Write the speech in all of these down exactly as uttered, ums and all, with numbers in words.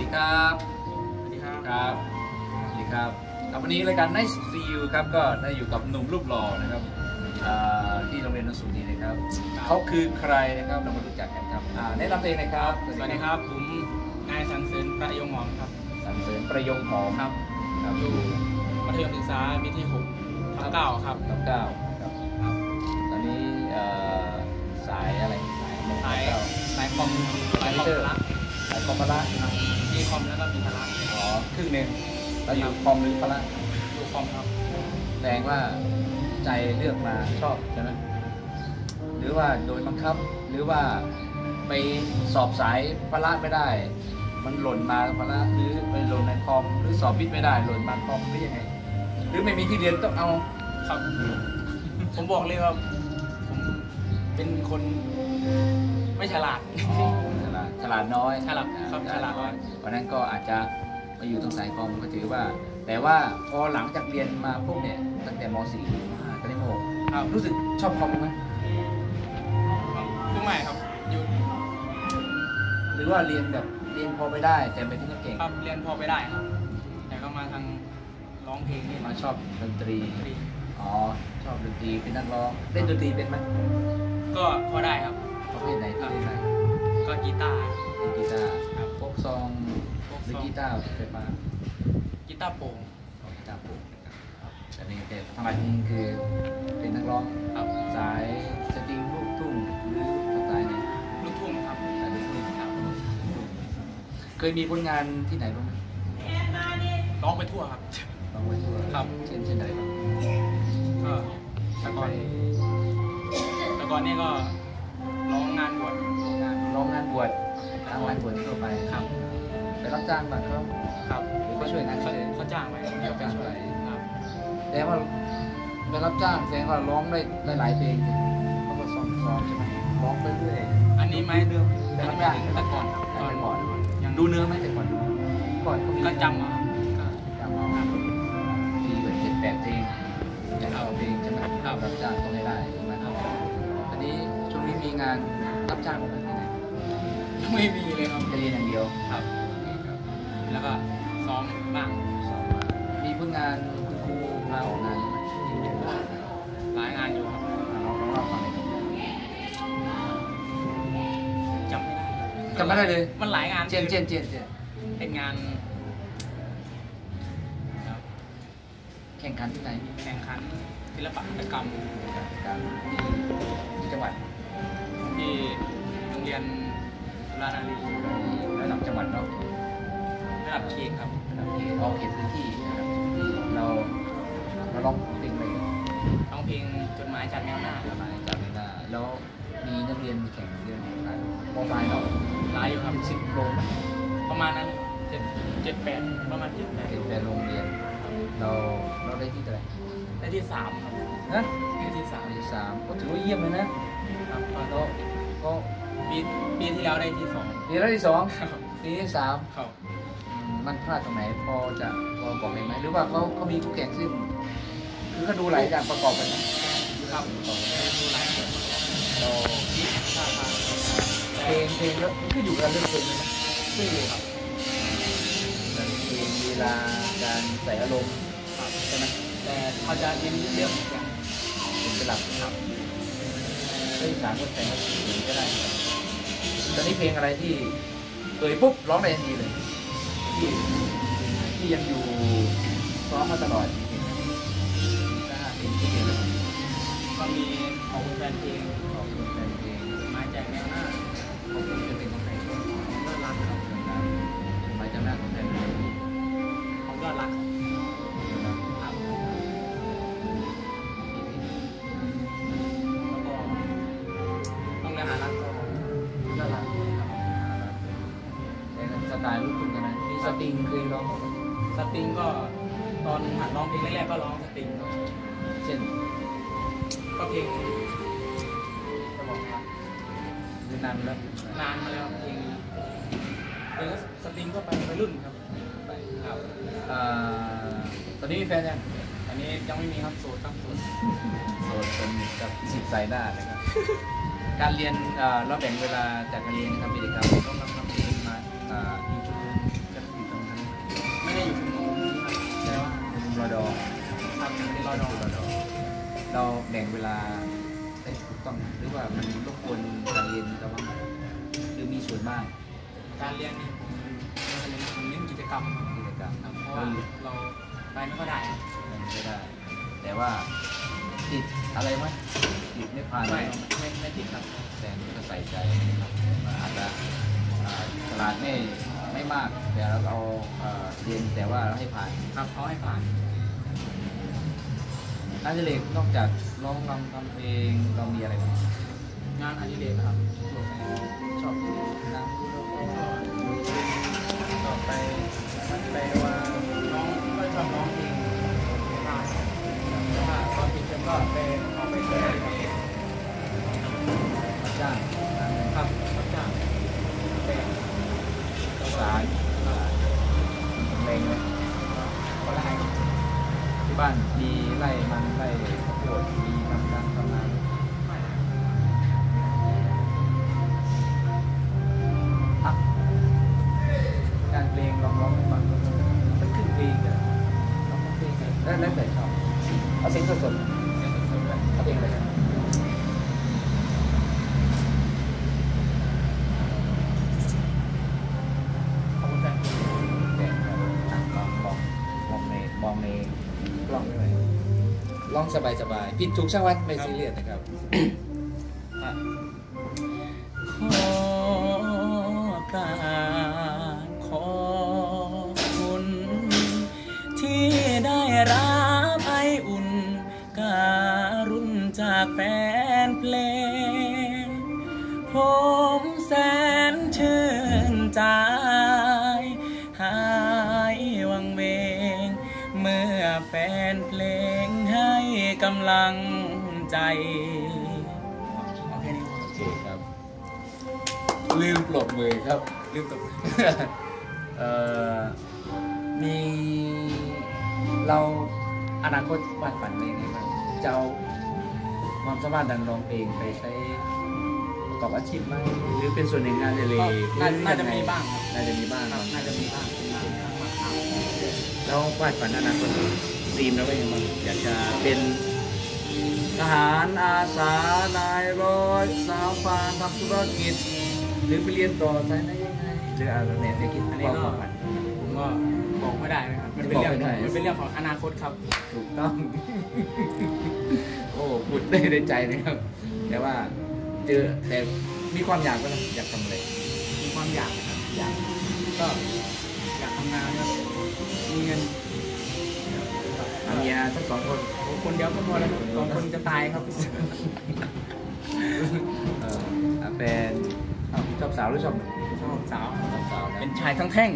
ครับสวัสดีครับครับสวัสดีครับกับวันนี้รายการ Nice to See You ครับก็ได้อยู่กับหนุ่มรูปหล่อนะครับที่โรงเรียนนนทบุรีนะครับเขาคือใครนะครับเรามารู้จักกันครับแนะนำตัวเองหน่อยครับสวัสดีครับผมนายสันเสริญประยงหอมครับสันเสริญประยงหอมครับอยู่มัธยมศึกษาปีที่หกทับเก้าครับทับเก้าครับตอนนี้สายอะไรสายสายสายคอมสายคอมพละสายคอมพละมีคอมแล้วก็มีพละอ๋อครึ่งหนึ่งเราอยู่คอมหรือพละอยู่คอมครับแสดงว่าใจเลือกมาชอบใช่ไหมหรือว่าโดยบังคับหรือว่าไปสอบสายพละไม่ได้มันหล่นมาพละหรือไปหล่นในคอมหรือสอบวิทย์ไม่ได้หล่นมาคอมหรือยังไงหรือไม่มีที่เรียนต้องเอาครับผมบอกเลยว่าผมเป็นคนไม่ฉลาดฉลาดฉลาดน้อยฉลาดครับฉลาดน้อยเพราะนั้นก็อาจจะมาอยู่ตรงสายคอมก็ถือว่าแต่ว่าพอหลังจากเรียนมาพวกเนี่ยตั้งแต่ม .สี่ ม .ห้า ตอนนี้ม .หก รู้สึกชอบคอมไหมทุกไม่ครับอยู่หรือว่าเรียนแบบเรียนพอไปได้แต่ไม่ถึงกับเก่งครับเรียนพอไปได้ครับแต่ก็มาทางร้องเพลงนี่มาชอบดนตรีอ๋อชอบดนตรีเป็นนักร้องเล่นดนตรีเป็นไหมก็พอได้ครับประเภทไหนที่เล่นไหนก็กีตาร์กีตาร์โฟกซองหรือกีตาร์ไฟฟ้ากีตาร์โปร่งกีตาร์โปร่งแต่นี่แต่ทำไมนี่คือเป็นนักร้องสายสตริงลูกทุ่งหรือสายไหนลูกทุ่งครับสายลูกทุ่งครับเคยมีผลงานที่ไหนบ้างไหมร้องไปทั่วครับร้องไปทั่วครับเช่นเช่นไหนบ้างก็แต่ก่อนแต่ก่อนนี่ก็ร้องงานบวชร้องงานบวชร้องงานบวชทั่วไปครับไปรับจ้างบ้างครับครับก็ช่วยงานเขาเขาจ้างไปเดี๋ยวไปช่วยครับแต่ว่าไปรับจ้างแสดงว่าร้องได้ได้หลายเพลงเขาก็ซ้อมซ้อมใช่ไหมร้องไปเรื่อยอันนี้ไม่เรื่องแต่รับจ้างแต่ก่อนตอนก่อนยังดูเนื้อไหมแต่ก่อนดูก่อนก็จำมาก็จำมาทีแบบเจ็ดแปดเพลงแต่เราเพลงใช่ไหมรับจ้างต้องได้ได้ใช่ไหมอันนี้ช่วงนี้มีงานรับจ้างบ้างที่ไหนไม่มีเลยครับจะเรียนอย่างเดียวครับแล้วก็ซ้อมบ้างซ้อมบ้างมีผลงานคุณครูพาออกงานไหมหลายงานอยู่ครับน้องน้องเราฟังไหนจำไม่ได้จำไม่ได้เลยมันหลายงานเช่นเช่นเช่นเช่นเป็นงานแข่งขันที่ไหนแข่งขันศิลปะหัตถกรรมการที่จังหวัดที่โรงเรียนสุรานารีระดับจังหวัดเนาะระดับเขตครับระดับเขตออกเขตพื้นที่นะครับที่เราเราร้องเพลงอะไรร้องเพลงจดหมายจากแนวหน้าจดหมายจากแนวหน้าแล้วมีนักเรียนแข่งเรื่องอะไรโปรไฟล์เราหลายอยู่ครับสิบโลประมาณนั้นเจ็ดเจ็ดแปดประมาณเจ็ดแปดเจ็ดแปดโรงเรียนเราเราได้ที่เท่าไหร่ได้ที่สามครับนะได้ที่สามที่สามก็ถือว่าเยี่ยมเลยนะครับก็ก็ปีปีที่แล้วได้ที่สองปีแล้วที่สองปีที่สามครับมันพลาดตรงไหนพอจะพอบอกเองไหมหรือว่าเขาเขามีคู่แข่งซึ่งคือเขาดูหลายอย่างประกอบกันนะครับดูหลายอย่างเราเพลงเพลงแล้วมันขึ้นอยู่กับเรื่องเพลงเลยนะขึ้นอยู่ครับเพลงเวลาการใส่อารมณ์ใช่ไหมแต่เขาจะเน้นเรื่องอย่างเป็นหลักครับเรื่องสามคนแต่งก็ถึงก็ได้ตอนนี้เพลงอะไรที่เอ่ยปุ๊บร้องได้ทันทีเลยที่ที่ยังอยู่ซ้อมมาตลอดถ้าเป็นเพลงก็มีของแฟนเพลงของแฟนเพลงมาจากแนวหน้าของคุณจะเป็นของใครยอดรักครับมาจากหน้าของแฟนเพลงของยอดรักครับแล้วก็ต้องเนื้อหารักก็ยอดรักสไตล์ลูกคุณกันนะมีสตริงเคยร้องสตริงก็ตอนหัดร้องเพลงแรกๆก็ร้องสตริงเช่นก็เพลงจะบอกว่านานแล้วนานมาแล้วเพลงเพลงสตริงก็ไปไปรุ่นครับไปครับตอนนี้มีแฟนยังตอนนี้ยังไม่มีครับโสดครับโสดโสดเป็นกับสิบสายหน้านะครับการเรียนเราแบ่งเวลาจากการเรียนทำกิจกรรมต้องทำเพลงมาอยู่ชุมนุมบ่งเวลาได้ถูกต้องหรือว่ามันรบกวนการเรียนระวังหรือมีส่วนบ้างการเรียนนี่ผมผมเน้นกิจกรรมกิจกรรมครับเพราะว่าเราไปไม่ค่อยได้ไม่ได้ แต่ว่าติดอะไรไหมติดไม่ผ่านไม่ไม่ไม่ติดครับแต่ก็ใส่ใจนะครับอาจจะตลาดไม่ไม่มากแต่เราเอาเรียนแต่ว่าเราให้ผ่านครับเขาให้ผ่านงานอดิเรกนอกจากร้องรำทำเพลงเรามีอะไรบ้างงานอดิเรกนะครับชอบนั่งต่อไปไปว่าน้องก็ชอบร้องเพลงได้แต่ว่าตอนปิดเทอมก็ไปออกไปเที่ยวรับจ้างงานครับรับจ้างแต่สายเพลงไหมก็ได้ที่บ้านมีไร่มันไร่ข้าวโพดมีทำการทำงานอ่ะการเพลงลองร้องให้ฟังสักครึ่งเพลงเดี๋ยวร้องสักเพลงเดี๋ยวแล้วแล้วแต่ชอบเอาเสียงสดๆเรียนสดๆด้วยเอาเพลงอะไรกันขอบคุณแฟนเพลงแดงครับอ่ะลองมองมองในมองในกล้องด้วยลองสบายสบายๆผิดถูกช่างวันไม่ซีเรียสนะครับอ่ะขอกราบขอบคุณ ที่ได้รับไออุ่น การุณจากแฟนเพลง ผมแสนชื่นใจ หายวังเวง เมื่อแฟนเพลงให้กำลังใจโอเคนี่โอเคครับ ลืมปลดมือครับลืมตัวเอ่อมีเราอนาคตวาดฝันไว้ยังไงบ้างจะเอาความสามารถดังร้องเพลงไปใช้ประกอบอาชีพไหมหรือเป็นส่วนหนึ่งงานเลยก็น่าน่าจะมีบ้างครับน่าจะมีบ้างครับน่าจะมีบ้างเป็นบางครั้งบางคราวแล้ววาดฝันอนาคตธีมแล้วว่ายังไงบ้างอยากจะเป็นทหารอาสานายร้อยสาวฟานทำธุรกิจ หรือไปเรียนต่อใช่ไหมยังไงหรืออะไรเนี่ยได้คิดอันนี้ก็ความฝันผมก็บอกไม่ได้นะครับมันเป็นเรื่องบอกไม่ได้มันเป็นเรื่องของอนาคตครับถูกต้อง โอ้พูดได้ในใจนะครับ แต่ว่าเจอแต่มีความอยากก็นะอยากทำอะไรมีความอยากนะครับอยากก็อยากทำงานครับมีเงินทำเมียทั้งสองคนคนเดียวก็พอแล้วครับสองคนจะตายครับเอออ่ะแฟนอ้าวชอบสาวหรือชอบหนุ่มชอบสาวชอบสาวนะเป็นชายทั้งแท่ง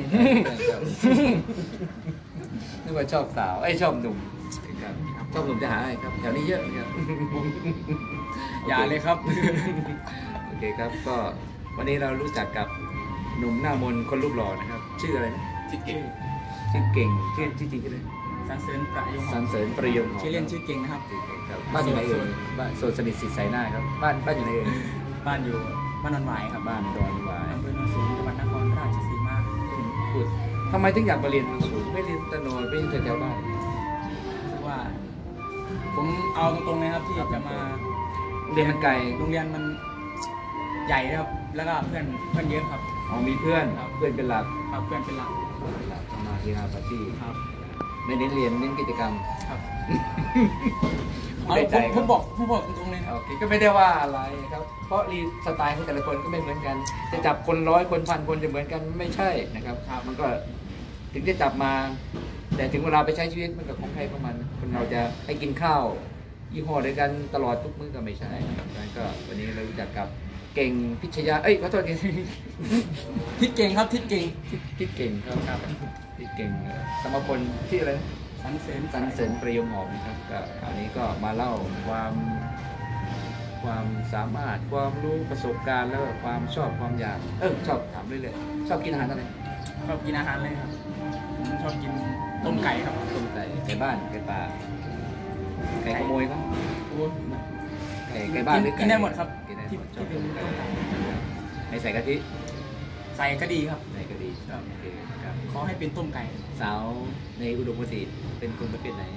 นึกว่าชอบสาวไอ้ยชอบหนุ่มครับชอบหนุ่มจะหาอะไรครับแถวนี้เยอะครับอย่าเลยครับโอเคครับก็วันนี้เรารู้จักกับหนุ่มหน้ามนต์คนรูปหล่อนะครับ ชื่ออะไรนะชื่อเก่งชื่อเก่งชื่อที่จริงชื่ออะไรสันเสริญประยงสันเสริญประยงหอมชื่อเล่นชื่อเก่งนะครับครับบ้านอยู่ไหนเอ่ยบ้านโสดสนิทสิทธิ์ใสหน้าครับบ้านบ้านอยู่ไหนเอ่ยบ้านอยู่บ้านนอนหวายครับบ้านดอนหวายอำเภอโนนสูงจังหวัดนครราชสีมาพูดทำไมถึงอยากมาเรียนสูงไม่เรียนตะโนดไม่เรียนแถวๆบ้านคือว่า ผมเอาตรงๆนะครับที่จะมาเรียนมันไกลโรงเรียนมันใหญ่นะครับ แล้วก็เพื่อนเพื่อนเยอะครับอ๋อมีเพื่อนครับเพื่อนเป็นหลักครับเพื่อนเป็นหลักเป็นหลักทำมาเรียนปาร์ตี้ครับไม่เน้นเรียนเน้นกิจกรรมครับพูดเอาในผใจมคผรับมบอกผมบอกตรงๆเลยครับโอเคก็ไม่ได้ว่าอะไรครับ เพราะรีสไตล์ของแต่ละคนก็ไม่เหมือนกัน จะจับคนร้อยคนพันคนจะเหมือนกันไม่ใช่นะครับครับมันก็ถึงจะจับมา แต่ถึงเวลาไปใช้ชีวิตมันกับของใครของมันคนเราจะให้กินข้าวยี่ห้อเดียวกันตลอดทุกมื้อก็ไม่ใช่ดังนั้นก็วันนี้เรารู้จักกับเก่งพิชยาเอ้ยขอโทษทีทิศเก่งครับทิศเก่งทิศเก่งครับครับทิศเก่งเอ่อสมพลที่อะไรนะสันเสริญสันเสริญประโยงหอมนะครับก็อันนี้ก็มาเล่าความความสามารถความรู้ประสบการณ์แล้วก็ความชอบความอยากเออชอบถามเรื่อยๆชอบกินอาหารอะไรชอบกินอาหารเลยครับผมชอบกินต้มไก่ครับต้มไก่ไก่บ้านไก่ป่าไก่ขโมยครับโอ้ไก่ไก่บ้านหรือไก่กินได้หมดครับกินได้หที่มดชที่อบเป็นต้มไก่ต้มไก่ไม่ใส่กะทิใส่ก็ดีครับไหนก็ดีครับโอเคครับขอให้เป็นต้มไก่สาวในอุดมคติเป็นคนประเภทไหน ผ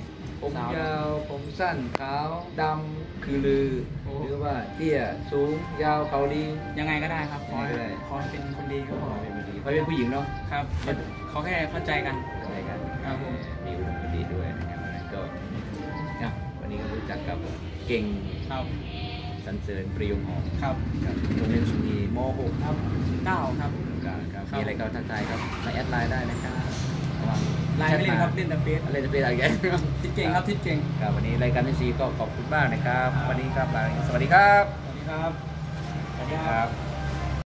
ผมสาวยาวผมสั้นขาวดำคือลือโอ้หรือว่าเตี้ยสูงยาวเขาดียังไงก็ได้ครับขอให้ยังไงก็ได้ขอให้เป็นคนดีก็พอเป็นผู้ดีเขาเป็นผู้หญิงเนาะครับเขาแค่เข้าใจกันอะไรกันครับผมมีอุดมคติด้วยนะครับก็อ่ะวันนี้ก็รู้จักกับเก่งครับสันเสริญปรียงหอมครับครับโรงเรียนสุนีม .หก ครับเก้าครับครับครับครับมีอะไรก็ทักทายครับมาแอดไลน์ได้นะครับระวังไลน์ไม่เล่นครับเล่นแต่เฟซอะไรจะเป็นอะไรกันทิศเก่งครับทิศเก่งครับวันนี้รายการที่สี่ก็ขอบคุณมากนะครับ วันนี้ครับลาสวัสดีครับสวัสดีครับสวัสดีครับ